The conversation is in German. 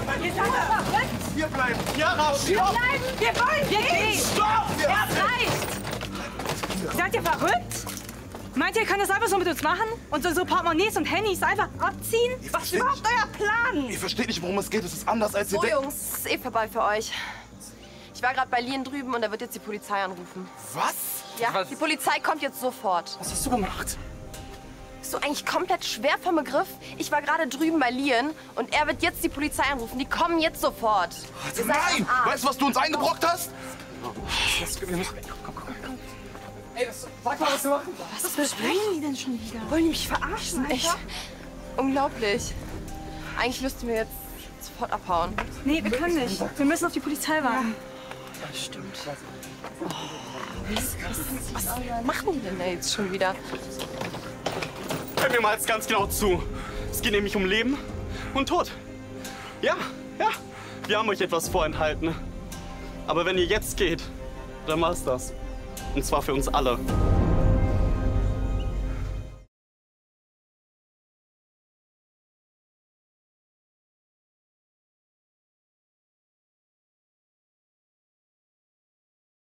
Ihr seid verrückt! Hier bleiben! Chiara, stopp! Wir wollen gehen! Stopp! Es reicht! Seid ihr verrückt? Meint ihr, ihr könnt das einfach so mit uns machen? Und unsere Portemonnaies und Handys einfach abziehen? Was ist überhaupt euer Plan? Ihr versteht nicht, worum es geht. Es ist anders, als ihr So, denkt. Jungs, es ist vorbei für euch. Ich war gerade bei Lien drüben und da wird jetzt die Polizei anrufen. Was? Ja, die Polizei kommt jetzt sofort. Was hast du gemacht? Bist du eigentlich komplett schwer vom Begriff? Ich war gerade drüben bei Lien und er wird jetzt die Polizei anrufen. Die kommen jetzt sofort. Ihr seid Nein! am Arsch. Weißt du, was du uns eingebrockt hast? Ey, sag mal, was wir machen. Was besprechen die denn schon wieder? Wollen die mich verarschen? Echt? Unglaublich. Eigentlich müssten wir jetzt sofort abhauen. Nee, wir können nicht. Wir müssen auf die Polizei warten. Das stimmt. Was machen die denn da jetzt schon wieder? Hört mir mal jetzt ganz genau zu. Es geht nämlich um Leben und Tod. Ja, wir haben euch etwas vorenthalten. Aber wenn ihr jetzt geht, dann war's das. Und zwar für uns alle.